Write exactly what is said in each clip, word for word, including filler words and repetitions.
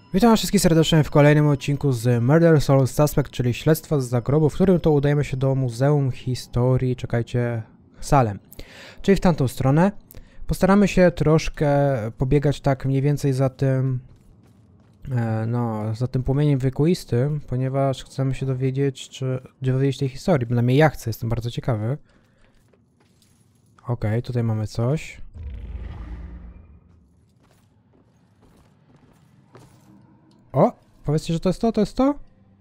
Witam wszystkich serdecznie w kolejnym odcinku z Murder Soul Suspect, czyli śledztwa z zagrobu, w którym to udajemy się do Muzeum Historii, czekajcie, Salem. Czyli w tamtą stronę. Postaramy się troszkę pobiegać tak mniej więcej za tym, e, no, za tym płomieniem wiekuistym, ponieważ chcemy się dowiedzieć, czy dowiedzieć tej historii, bynajmniej ja chcę, jestem bardzo ciekawy. Okej, tutaj mamy coś. O! Powiedzcie, że to jest to, to jest to?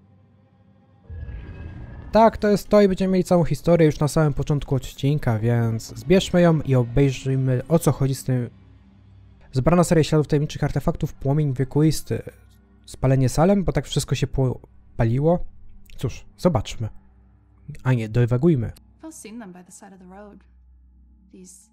Tak, to jest to i będziemy mieli całą historię już na samym początku odcinka, więc zbierzmy ją i obejrzyjmy, o co chodzi z tym. Zebrana seria śladów tajemniczych artefaktów, płomień wiekuisty. Spalenie Salem, bo tak wszystko się paliło. Cóż, zobaczmy. A nie, dywagujmy. I've seen them by the side of the road. These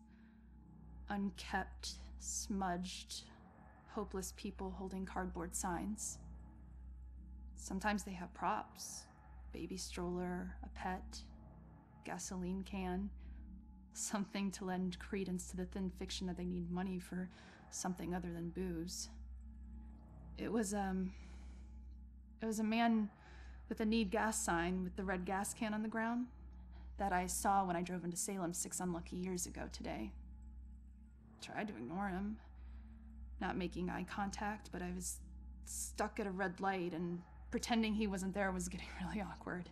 unkept, smudged, hopeless people holding cardboard signs. Sometimes they have props. Baby stroller, a pet, gasoline can. Something to lend credence to the thin fiction that they need money for something other than booze. It was, um... It was a man with a need gas sign with the red gas can on the ground that I saw when I drove into Salem six unlucky years ago today. Tried to ignore him, not making eye contact, but I was stuck at a red light and pretending he wasn't there was getting really awkward.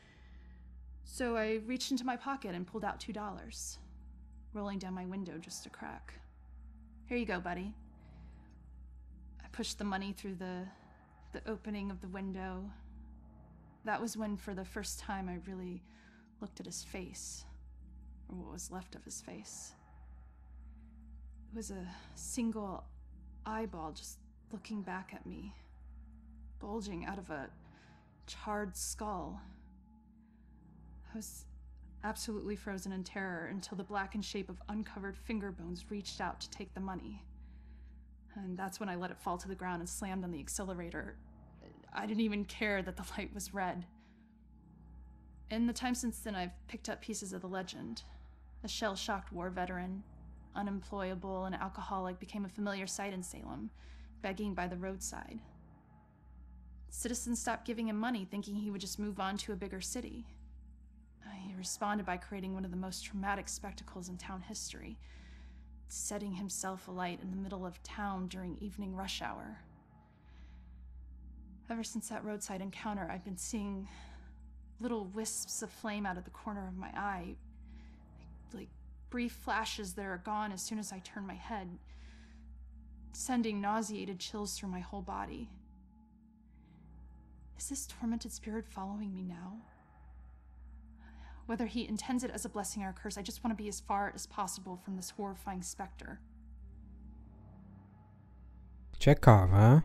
So I reached into my pocket and pulled out two dollars, rolling down my window just a crack. Here you go, buddy. I pushed the money through the, the opening of the window. That was when, for the first time, I really looked at his face, or what was left of his face. It was a single eyeball just looking back at me, bulging out of a charred skull. I was absolutely frozen in terror until the blackened shape of uncovered finger bones reached out to take the money. And that's when I let it fall to the ground and slammed on the accelerator. I didn't even care that the light was red. In the time since then, I've picked up pieces of the legend. A shell-shocked war veteran, unemployable and alcoholic, became a familiar sight in Salem, begging by the roadside. Citizens stopped giving him money, thinking he would just move on to a bigger city. He responded by creating one of the most traumatic spectacles in town history, setting himself alight in the middle of town during evening rush hour. Ever since that roadside encounter, I've been seeing little wisps of flame out of the corner of my eye, like brief flashes that are gone as soon as I turn my head, sending nauseated chills through my whole body. Is this tormented spirit following me now? Whether he intends it as a blessing or a curse, I just want to be as far as possible from this horrifying specter. Ciekawe.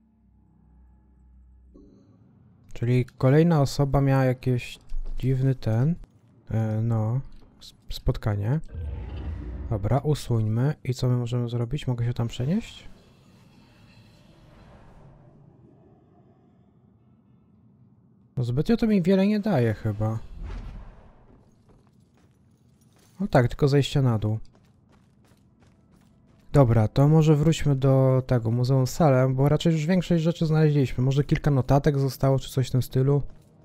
Czyli kolejna osoba miała jakieś dziwny ten, e, no, spotkanie. Dobra, usuńmy. I co my możemy zrobić? Mogę się tam przenieść? No zbytnio to mi wiele nie daje chyba. No tak, tylko zejście na dół. Dobra, to może wróćmy do tego Muzeum Salem, bo raczej już większość rzeczy znaleźliśmy. Może kilka notatek zostało, czy coś w tym stylu.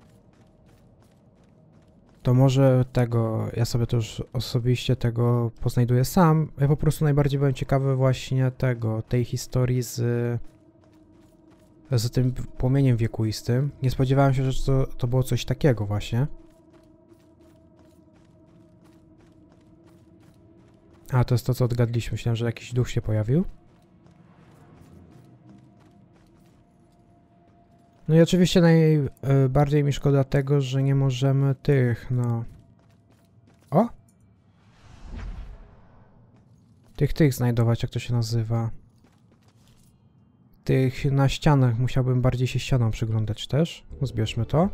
To może tego, ja sobie to już osobiście tego poznajduję sam. Ja po prostu najbardziej byłem ciekawy właśnie tego, tej historii z, z tym płomieniem wiekuistym. Nie spodziewałem się, że to, to było coś takiego właśnie. A, to jest to, co odgadliśmy. Myślałem, że jakiś duch się pojawił. No i oczywiście najbardziej mi szkoda tego, że nie możemy tych, no... O! Tych, tych znajdować, jak to się nazywa. Tych na ścianach musiałbym bardziej się ścianą przyglądać też. Zbierzmy to.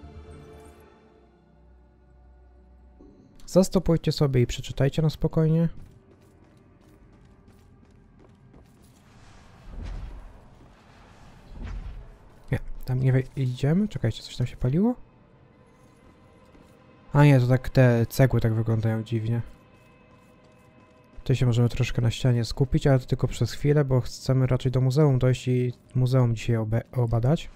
Zastopujcie sobie i przeczytajcie na spokojnie. Nie, tam nie idziemy. Czekajcie, coś tam się paliło? A nie, to tak te cegły tak wyglądają dziwnie. Tutaj się możemy troszkę na ścianie skupić, ale to tylko przez chwilę, bo chcemy raczej do muzeum dojść i muzeum dzisiaj obadać.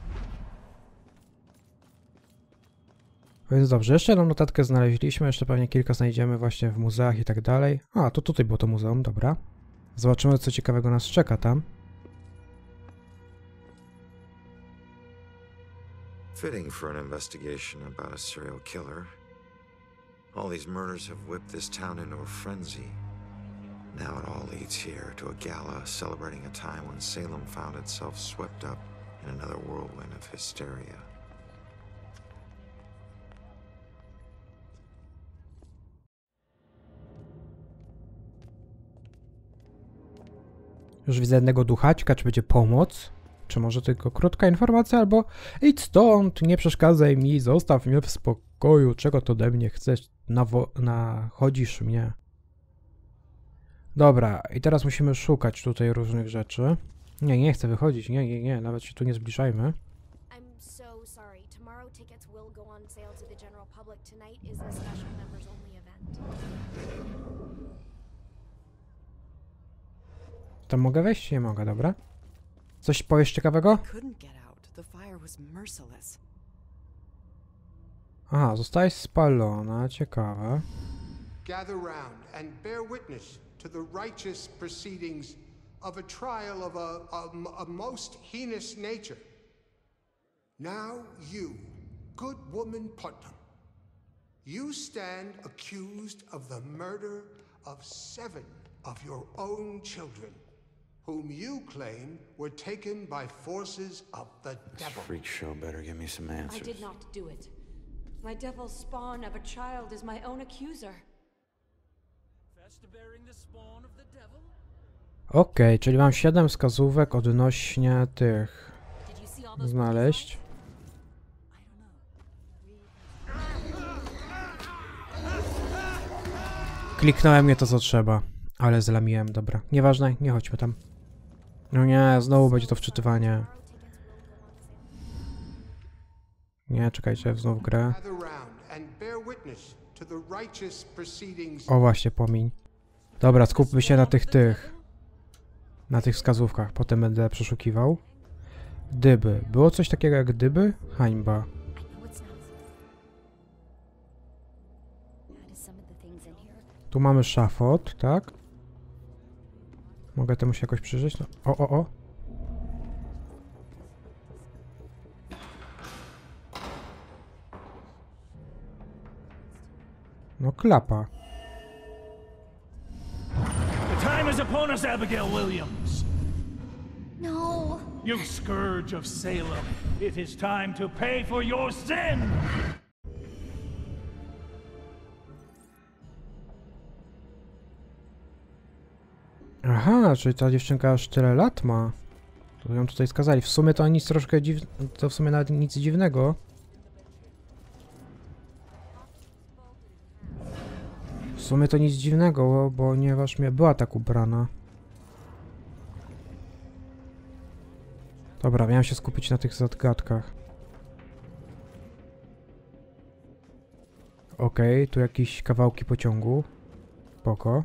Więc dobrze, jeszcze jedną notatkę znaleźliśmy, jeszcze pewnie kilka znajdziemy właśnie w muzeach i tak dalej. A, to tutaj było to muzeum, dobra. Zobaczymy, co ciekawego nas czeka tam. Fitting for an investigation about a serial killer. All these murders have whipped this town into a frenzy. Now it all leads here to a gala celebrating a time when Salem found itself swept up in another whirlwind of hysteria. Już widzę jednego duchaćka, czy będzie pomoc? Czy może tylko krótka informacja, albo idź stąd, nie przeszkadzaj mi, zostaw mnie w spokoju, czego to ode mnie chcesz, nachodzisz mnie. Dobra, i teraz musimy szukać tutaj różnych rzeczy. Nie, nie chcę wychodzić, nie, nie, nie, nawet się tu nie zbliżajmy. Tam mogę wejść? Nie mogę, dobra. Coś powiesz ciekawego? Aha, zostałeś spalona, ciekawe. Gather round and bear witness to the righteous proceedings of a trial of a, a, a most heinous nature. Now you, good woman Putnam, you stand accused of the murder of seven of your own children, whom you claim were taken by forces of the devil. This freak show better give me some answers. I did not do it. My devil spawn of a child is my own accuser. Okej, okay, czyli mam siedem wskazówek odnośnie tych znaleźć. Kliknąłem nie to co trzeba, ale zlamiłem, dobra. Nieważne, nie chodźmy tam. No nie, znowu będzie to wczytywanie. Nie, czekajcie, znowu grę. O właśnie, płomień. Dobra, skupmy się na tych, tych. Na tych wskazówkach, potem będę przeszukiwał. Dyby. Było coś takiego jak dyby? Hańba. Tu mamy szafot, tak? Mogę temu się jakoś przyjrzeć? No. O, o, o. No klapa. The time is upon us, Abigail Williams. No. You scourge of Salem. It is time to pay for your sin. Aha, czyli ta dziewczynka aż tyle lat ma. To ją tutaj skazali. W sumie to nic troszkę dziw... To w sumie nawet nic dziwnego. W sumie to nic dziwnego, ponieważ mnie była tak ubrana. Dobra, miałem się skupić na tych zagadkach. Okej, okay, tu jakieś kawałki pociągu. Spoko.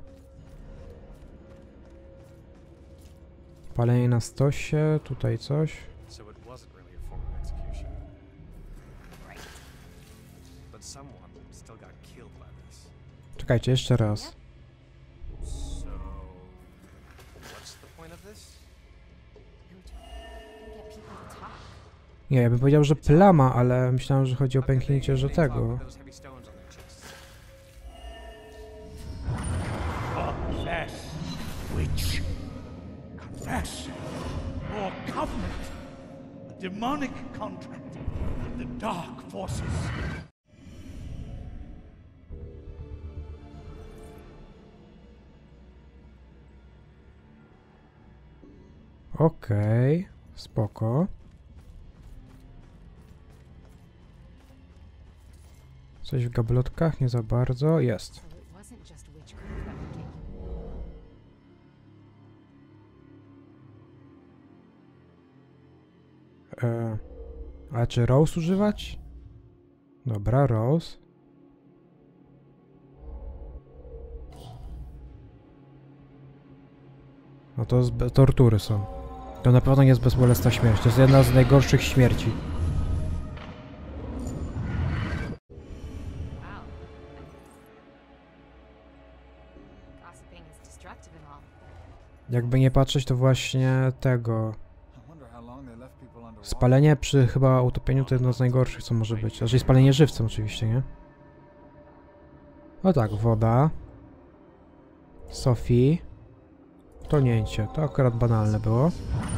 Palenie na stosie, tutaj coś. Czekajcie, jeszcze raz. Nie, ja bym powiedział, że plama, ale myślałem, że chodzi o pęknięcie, że tego. Confess or covenant, a demonic contract with the dark forces. Okej, okay, spoko. Coś w gablotkach? Nie za bardzo. Jest. E, a czy Rose używać? Dobra, Rose. to z, tortury są. To na pewno nie jest bezbolesna śmierć. To jest jedna z najgorszych śmierci. Jakby nie patrzeć, to właśnie tego... Spalenie przy chyba utopieniu to jedno z najgorszych, co może być. Znaczy spalenie żywcem oczywiście, nie? O tak, woda. Sophie. Tonięcie. To akurat banalne było.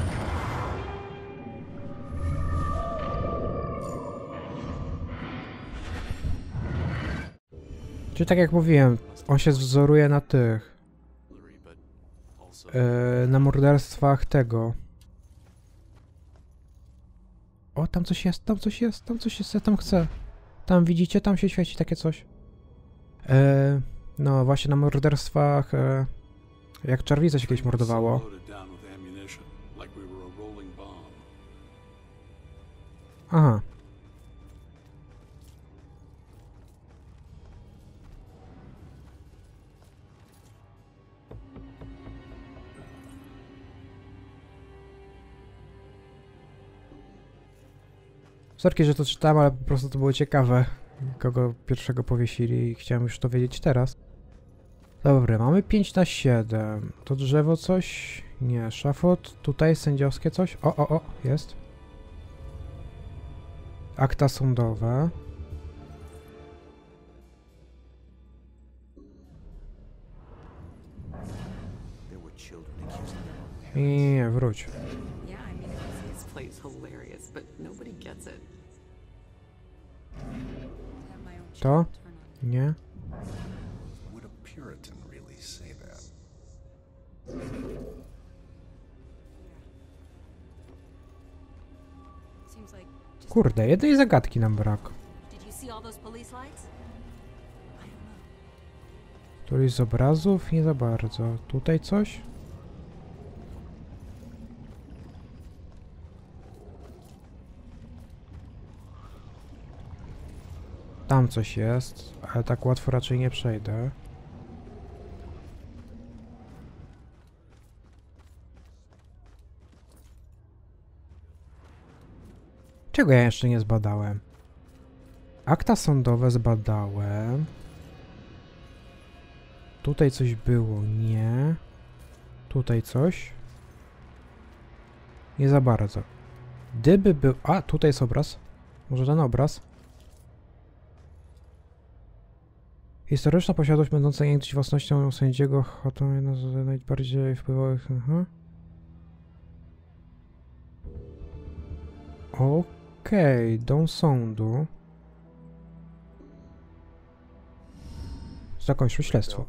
Czyli tak jak mówiłem, on się wzoruje na tych... Yy, na morderstwach tego... O, tam coś jest, tam coś jest, tam coś jest, ja tam chcę. Tam widzicie, tam się świeci takie coś. Yy, no właśnie na morderstwach... Yy, jak Charlie'a się kiedyś mordowało. Aha. Sorki, że to czytałem, ale po prostu to było ciekawe, kogo pierwszego powiesili i chciałem już to wiedzieć teraz. Dobra, mamy pięć na siedem. To drzewo coś? Nie, szafot. Tutaj sędziowskie coś? O, o, o, jest. Akta sądowe. Nie, nie, wróć. To? Nie. Kurde, jednej zagadki nam brak. Któryś z obrazów? Nie za bardzo. Tutaj coś? Tam coś jest, ale tak łatwo raczej nie przejdę. Czego ja jeszcze nie zbadałem? Akta sądowe zbadałem. Tutaj coś było, nie. Tutaj coś. Nie za bardzo. Gdyby był... A, tutaj jest obraz. Może ten obraz? Historyczna posiadłość będąca niegdyś własnością sędziego Hotą, jedna z najbardziej wpływowych... Aha. Okej, okay, dom sądu. Zakończmy śledztwo.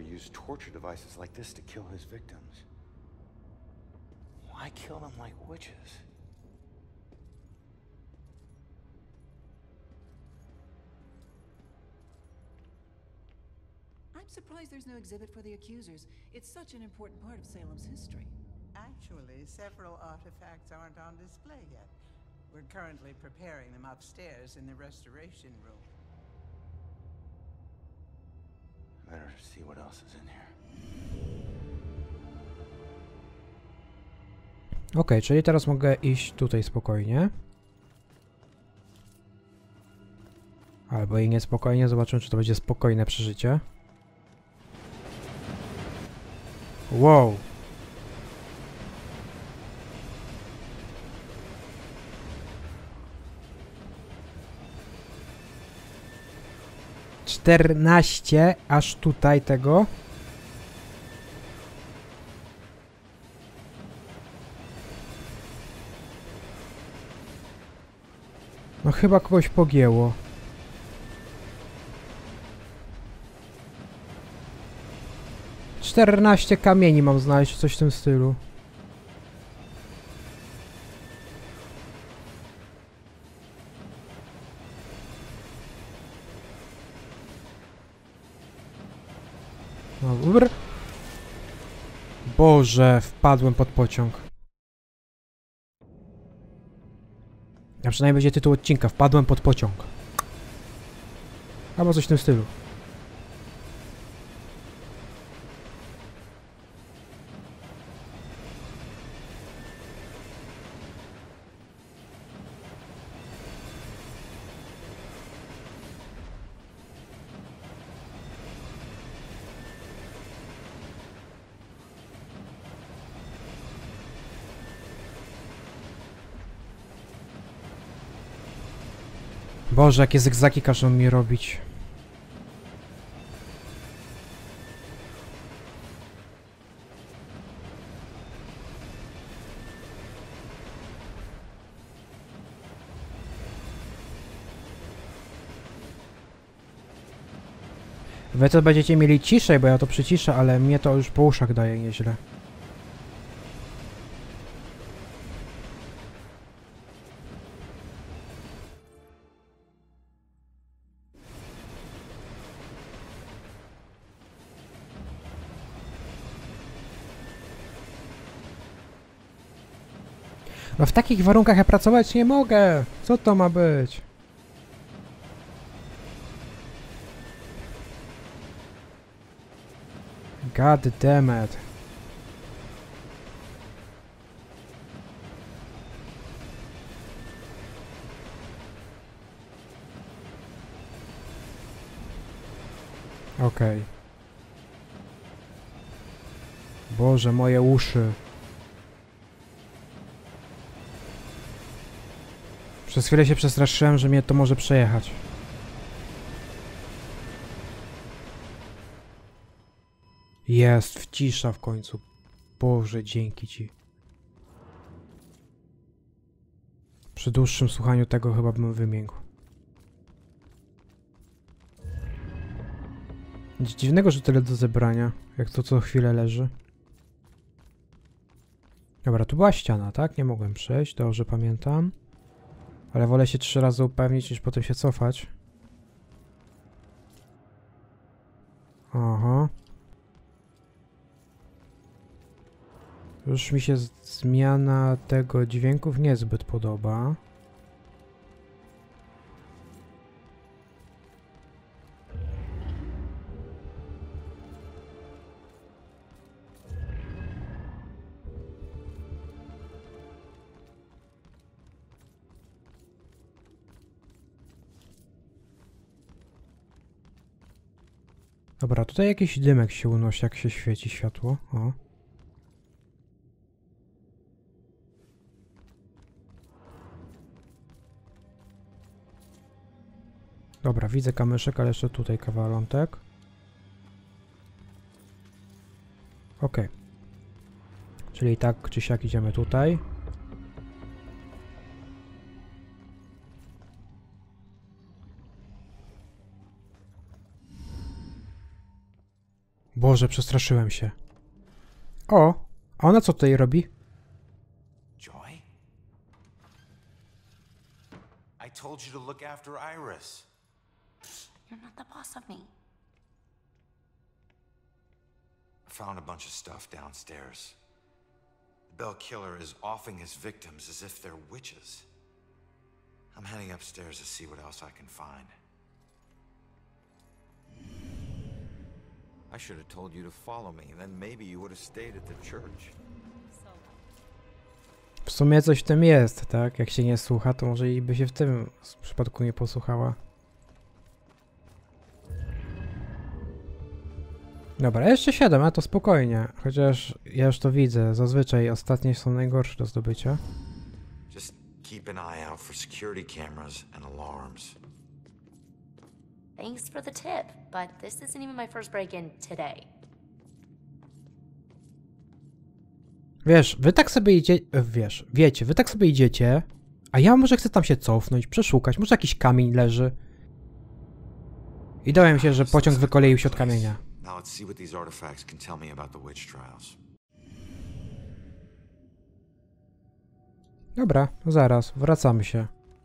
I'm surprised there's no exhibit for the accusers. It's such an important part of Salem's history. Actually, several artifacts aren't on display yet. We're currently preparing them upstairs in the restoration room. Better see what else is in here. Okej, okay, czyli teraz mogę iść tutaj spokojnie. Albo i niespokojnie, zobaczymy, czy to będzie spokojne przeżycie. Wow. czternaście aż tutaj tego. No chyba kogoś pogięło. czternaście kamieni mam znaleźć, coś w tym stylu. Dobra. Boże, wpadłem pod pociąg. A przynajmniej będzie tytuł odcinka. Wpadłem pod pociąg. Albo coś w tym stylu. Boże, jakie zygzaki każą mi robić. Wy to będziecie mieli ciszej, bo ja to przyciszę, ale mnie to już po uszach daje nieźle. No w takich warunkach ja pracować nie mogę! Co to ma być? God damn it. Okej. Okay. Boże, moje uszy. Przez chwilę się przestraszyłem, że mnie to może przejechać. Jest, wcisza w końcu. Boże, dzięki ci. Przy dłuższym słuchaniu tego chyba bym wymiękł. Nic dziwnego, że tyle do zebrania, jak to co chwilę leży. Dobra, tu była ściana, tak? Nie mogłem przejść, dobrze pamiętam. Ale wolę się trzy razy upewnić, niż potem się cofać. Aha. Już mi się zmiana tego dźwięków niezbyt podoba. Dobra, tutaj jakiś dymek się unosi, jak się świeci światło. O. Dobra, widzę kamyszek, ale jeszcze tutaj kawalątek. Ok. Czyli tak czy siak idziemy tutaj. Boże, przestraszyłem się. O! A ona co tutaj robi? Joy? I told you to look after Iris. You're not the boss of me. I found a bunch of stuff downstairs. The Bell Killer is offing his victims as if they're witches. I'm heading upstairs to see what else I can find. I should have told you to follow me, then maybe you would have stayed at the church. W sumie coś w tym jest, tak? Jak się nie słucha, to może i by się w tym przypadku nie posłuchała. Dobra, jeszcze siedem, a to spokojnie. Chociaż ja już to widzę. Zazwyczaj ostatnie są najgorsze do zdobycia. Just keep an eye out for security cameras and alarms. Thanks for the tip, but this isn't even my first break-in today. Wiesz, wy tak sobie idzie... Wiesz, wiecie, wy tak sobie idziecie, a ja może chcę tam się cofnąć, przeszukać, może jakiś kamień leży. I dowiem się, że pociąg wykoleił się od kamienia. Dobra, zaraz, wracamy się.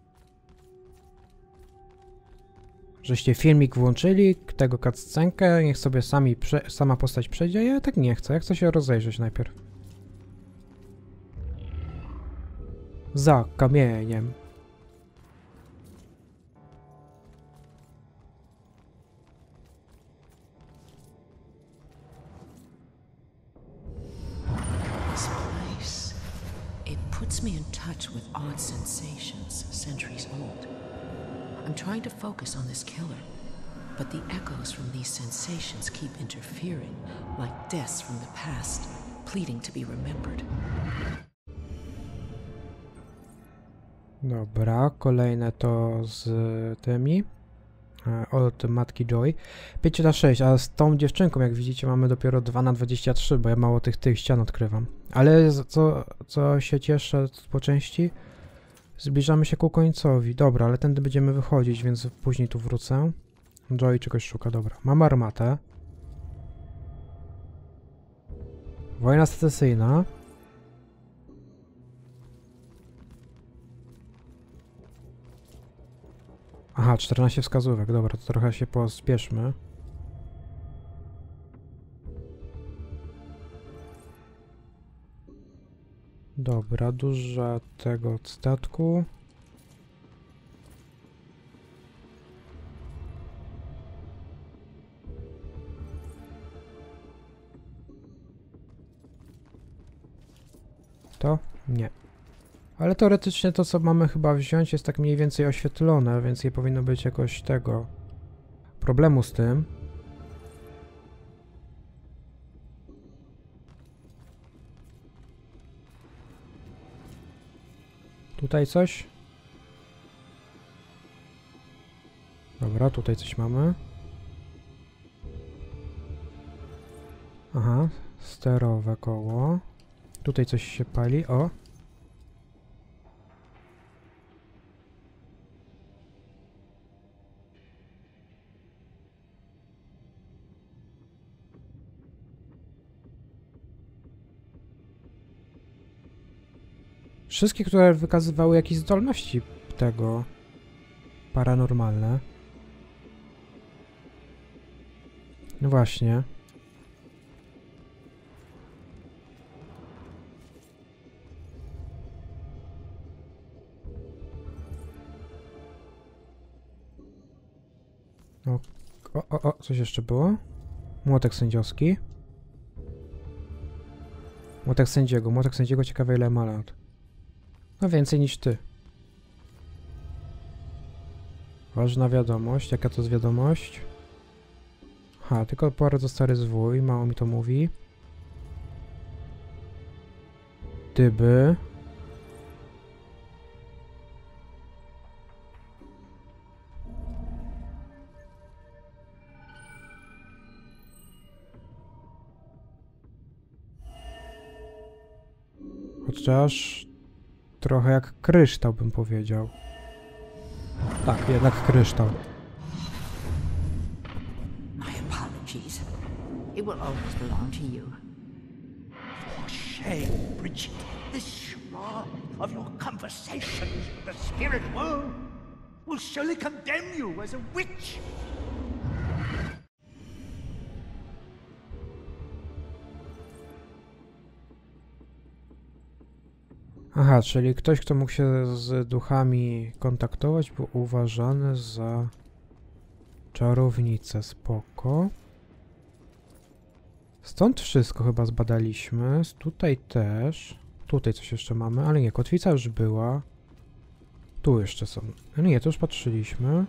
Żeście filmik włączyli, tego cutscenkę, niech sobie sami prze, sama postać przejdzie, ja tak nie chcę, ja chcę się rozejrzeć najpierw. Za kamieniem. This place, it puts me in touch with odd sensations centuries old. I'm trying to focus on this killer, but the echoes from these sensations keep interfering, like deaths from the past, pleading to be remembered. Dobra, kolejne to z tymi. Od matki Joy. pięć na sześć, a z tą dziewczynką, jak widzicie, mamy dopiero dwa na dwadzieścia trzy, bo ja mało tych, tych ścian odkrywam. Ale co, co się cieszę po części, zbliżamy się ku końcowi. Dobra, ale tędy będziemy wychodzić, więc później tu wrócę. Joy czegoś szuka, dobra. Mam armatę. Wojna secesyjna. Aha, czternaście wskazówek, dobra, to trochę się pospieszmy. Dobra, dużo tego od statku. To? Nie. Ale teoretycznie to, co mamy chyba wziąć, jest tak mniej więcej oświetlone, więc nie powinno być jakoś tego problemu z tym. Tutaj coś? Dobra, tutaj coś mamy. Aha, sterowe koło. Tutaj coś się pali, o. Wszystkie, które wykazywały jakieś zdolności tego paranormalne. No właśnie. O, o, o, o, coś jeszcze było? Młotek sędziowski. Młotek sędziego. Młotek sędziego ciekawe ile ma lat. No więcej niż ty. Ważna wiadomość. Jaka to jest wiadomość? Ha, tylko bardzo stary zwój. Mało mi to mówi. Dyby. Chociaż trochę jak kryształ, bym powiedział. Tak, jednak kryształ. My apologies. It will always belong to you. For shame, Bridget. This shroud of your conversations with the spirit world will surely condemn you as a witch. Aha, czyli ktoś, kto mógł się z duchami kontaktować, był uważany za czarownicę. Spoko. Stąd wszystko chyba zbadaliśmy. Tutaj też. Tutaj coś jeszcze mamy, ale nie, kotwica już była. Tu jeszcze są. No nie, to już patrzyliśmy.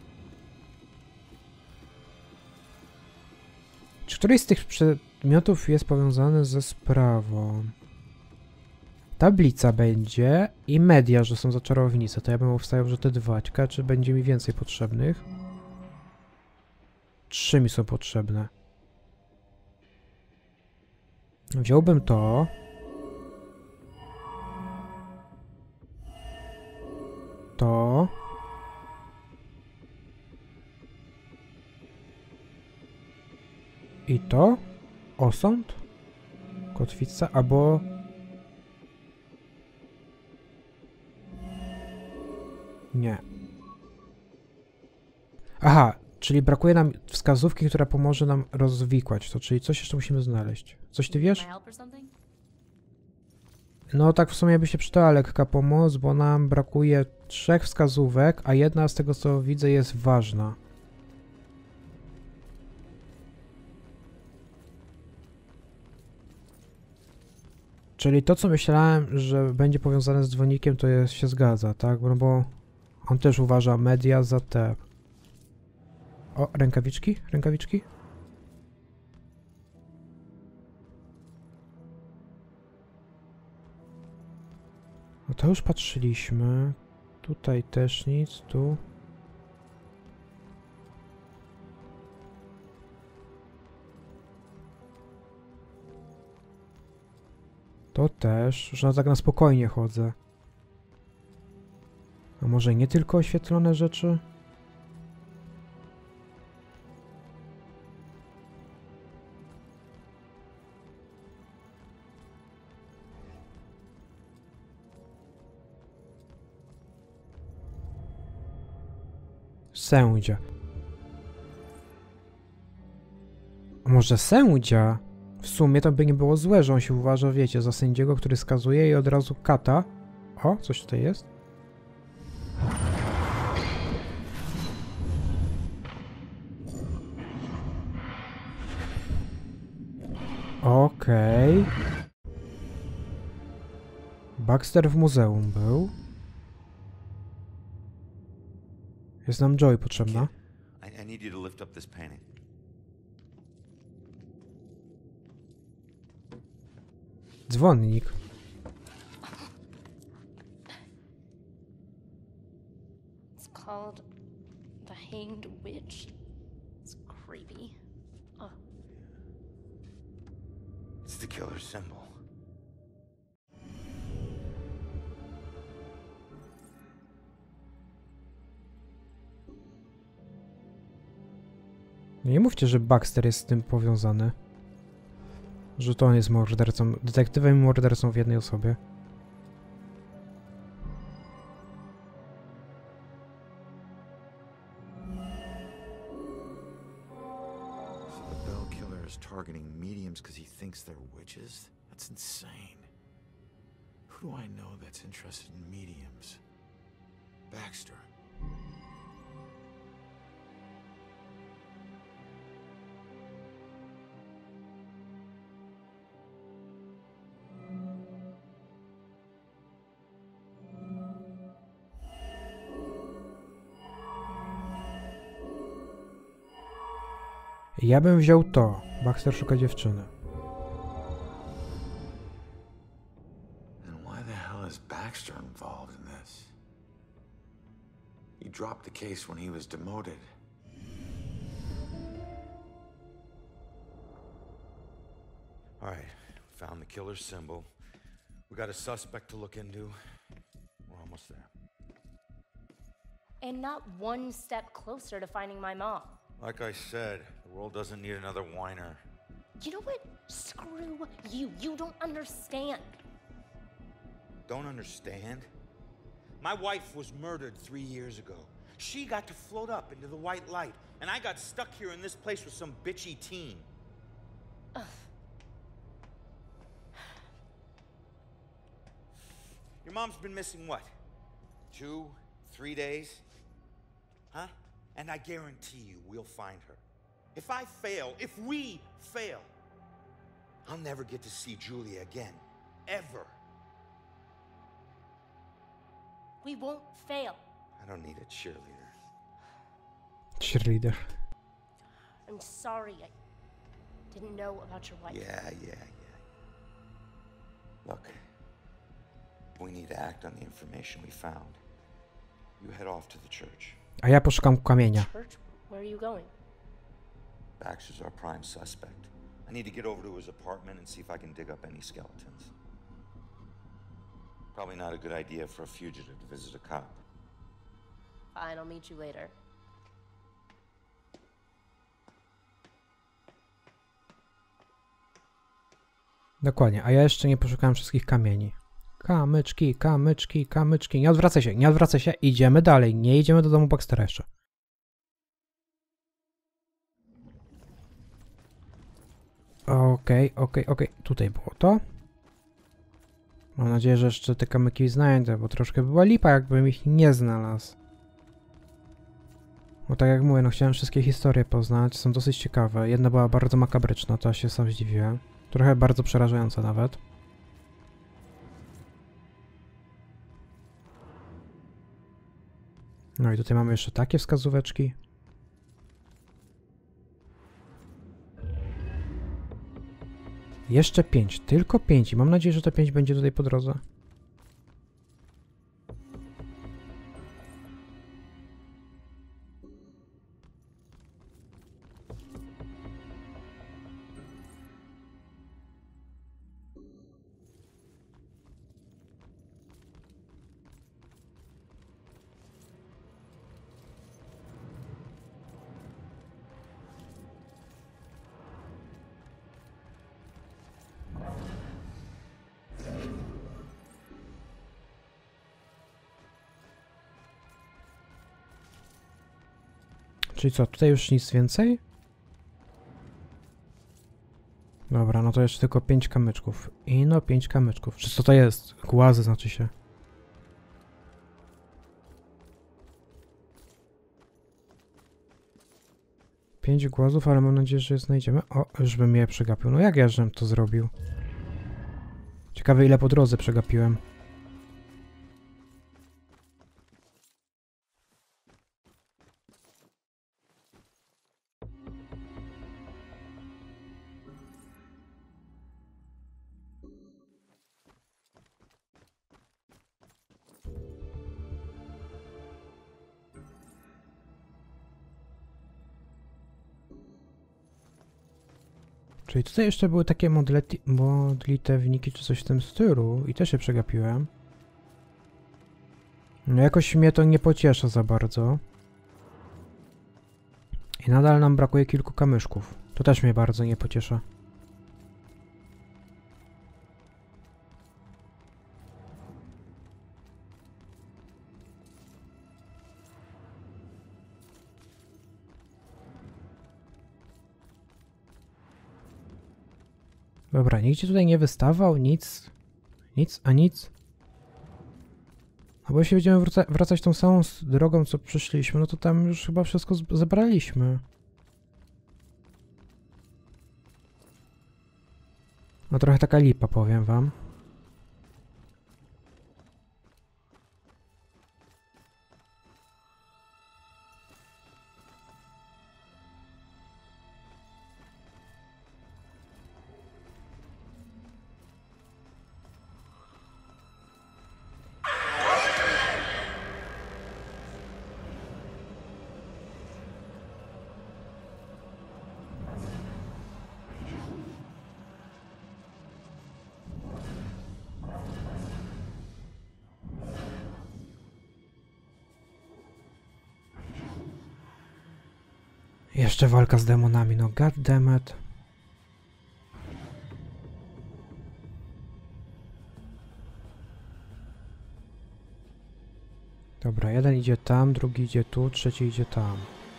Czy któryś z tych przedmiotów jest powiązany ze sprawą? Tablica będzie i media, że są za czarownice. To ja bym wstawiał, że te dwa. Ciekawe, czy będzie mi więcej potrzebnych. Trzy mi są potrzebne. Wziąłbym to. To. I to. Osąd. Kotwica, albo... Nie. Aha, czyli brakuje nam wskazówki, która pomoże nam rozwikłać to, czyli coś jeszcze musimy znaleźć. Coś ty wiesz? No tak w sumie by się przydała lekka pomoc, bo nam brakuje trzech wskazówek, a jedna z tego co widzę jest ważna. Czyli to co myślałem, że będzie powiązane z dzwonnikiem, to jest, się zgadza, tak? No bo on też uważa media za te... O, rękawiczki? Rękawiczki? No to już patrzyliśmy. Tutaj też nic, tu. To też, że tak na spokojnie chodzę. A może nie tylko oświetlone rzeczy? Sędzia. A może sędzia? W sumie to by nie było złe, że on się uważa, wiecie, za sędziego, który skazuje i od razu kata. O, coś tutaj jest? Okej. Okay. Baxter w muzeum był. Jest nam Joy potrzebna. I, I need you to lift up this painting. Dzwonnik. It's called the Hanged Witch. It's creepy. Oh. It's the killer's symbol. Nie mówcie, że Baxter jest z tym powiązany. Że to on jest mordercą, detektywem i mordercą w jednej osobie. So the Bell Killer is targeting mediums because he thinks they're witches? That's insane. Who do I know that's interested in mediums? Baxter. Ja bym wziął to. Baxter szuka dziewczyny. And why the hell is Baxter involved in this? He dropped the case when he was demoted. All right, found the killer's symbol. We got a suspect to look into. We're almost there. And not one step closer to finding my mom. Like I said, the world doesn't need another whiner. You know what? Screw you. You don't understand. Don't understand? My wife was murdered three years ago. She got to float up into the white light, and I got stuck here in this place with some bitchy teen. Ugh. Your mom's been missing what? Two, three days? Huh? And I guarantee you we'll find her. If I fail, if we fail, I'll never get to see Julia again. Ever. We won't fail. I don't need a cheerleader. Cheerleader. I'm sorry. I didn't know about your wife. Yeah, yeah, yeah. Look, we need to act on the information we found. You head off to the church. A ja poszukam kamienia. Church? Where are you going? Baxter's our prime suspect. I need to get over to his apartment and see if I can dig up any skeletons. Probably not a good idea for a fugitive to visit a cop. Fine, I'll meet you later. Dokładnie, a ja jeszcze nie poszukałem wszystkich kamieni. Kamyczki, kamyczki, kamyczki. Nie odwracaj się, nie odwracaj się. Idziemy dalej. Nie idziemy do domu Baxtera jeszcze. Okej, okej, okej. Tutaj było to. Mam nadzieję, że jeszcze te kamyki znajdę, bo troszkę była lipa, jakbym ich nie znalazł. Bo tak jak mówię, no chciałem wszystkie historie poznać. Są dosyć ciekawe. Jedna była bardzo makabryczna, to się sam zdziwiłem. Trochę bardzo przerażająca nawet. No i tutaj mamy jeszcze takie wskazóweczki. Jeszcze pięć, tylko pięć i mam nadzieję, że to pięć będzie tutaj po drodze. Czyli co, tutaj już nic więcej? Dobra, no to jeszcze tylko pięć kamyczków. I no pięć kamyczków. Czy co to jest? Głazy znaczy się. Pięć głazów, ale mam nadzieję, że je znajdziemy. O, już bym je przegapił. No jak ja żem to zrobił? Ciekawe ile po drodze przegapiłem. Czyli tutaj jeszcze były takie modlitewniki czy coś w tym stylu i też je przegapiłem. No jakoś mnie to nie pociesza za bardzo. I nadal nam brakuje kilku kamyszków. To też mnie bardzo nie pociesza. Dobra, nigdzie tutaj nie wystawał, nic, nic, a nic. A bo jeśli będziemy wraca wracać tą samą drogą, co przyszliśmy, no to tam już chyba wszystko zebraliśmy. No trochę taka lipa, powiem wam. Jeszcze walka z demonami, no goddammit. Dobra, jeden idzie tam, drugi idzie tu, trzeci idzie tam.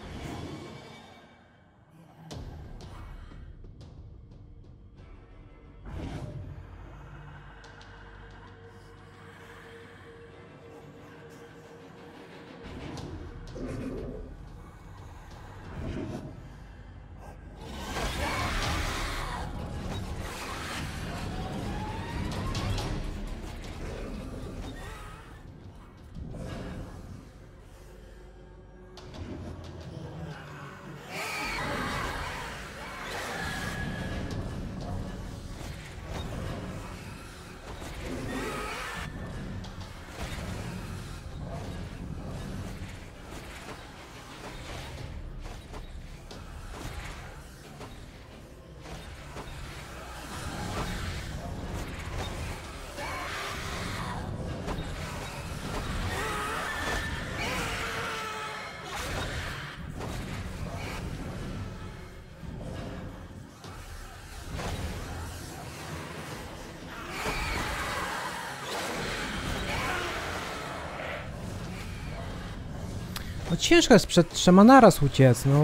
No ciężko jest przed trzema naraz uciec, no.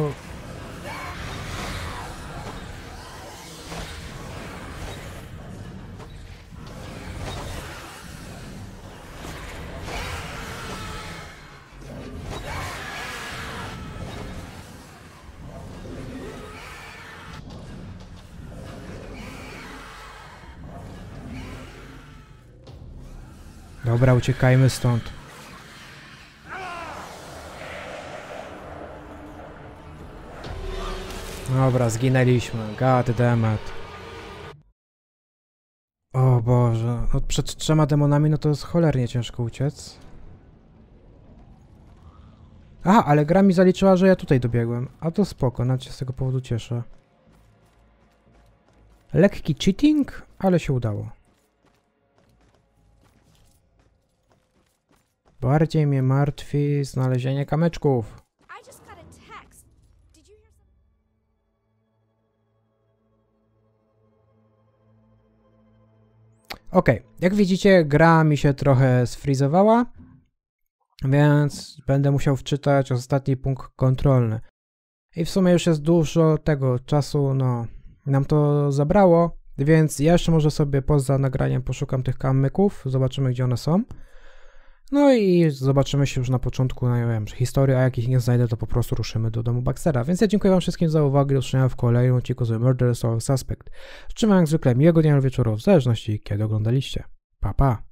Dobra, uciekajmy stąd. Dobra, zginęliśmy. God damn it. O Boże. No przed trzema demonami no to jest cholernie ciężko uciec. Aha, ale gra mi zaliczyła, że ja tutaj dobiegłem. A to spoko, nawet się z tego powodu cieszę. Lekki cheating, ale się udało. Bardziej mnie martwi znalezienie kamyczków. Ok, jak widzicie, gra mi się trochę sfrizowała, więc będę musiał wczytać ostatni punkt kontrolny. I w sumie już jest dużo tego czasu, no, nam to zabrało, więc ja jeszcze może sobie poza nagraniem poszukam tych kamyków, zobaczymy gdzie one są. No i zobaczymy się już na początku, no nie wiem, historii, a jak ich nie znajdę, to po prostu ruszymy do domu Baxtera. Więc ja dziękuję wam wszystkim za uwagę, do usłyszenia w kolejnym odcinku z Murder Soul Suspect. Życzę wam jak zwykle miłego dnia lub wieczoru, w zależności kiedy oglądaliście. Pa, pa!